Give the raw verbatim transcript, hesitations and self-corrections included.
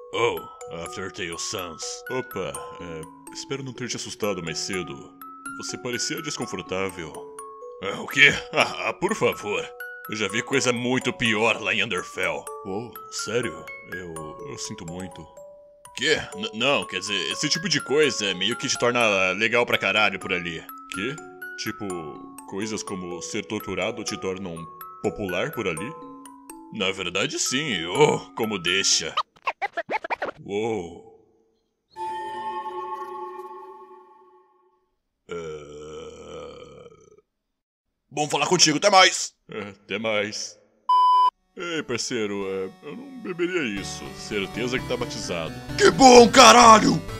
Oh, Aftertale Sans. Opa, é, espero não ter te assustado mais cedo. Você parecia desconfortável. Ah, o quê? Ah, ah, por favor. Eu já vi coisa muito pior lá em Underfell. Oh, sério? Eu, eu sinto muito. Quê? N não, quer dizer, esse tipo de coisa meio que te torna legal pra caralho por ali. Quê? Tipo, coisas como ser torturado te tornam popular por ali? Na verdade sim, oh, como deixa. Uou. Uh... Bom falar contigo, até mais! É, até mais. Ei, parceiro, é, eu não beberia isso. Certeza que tá batizado. Que bom, caralho!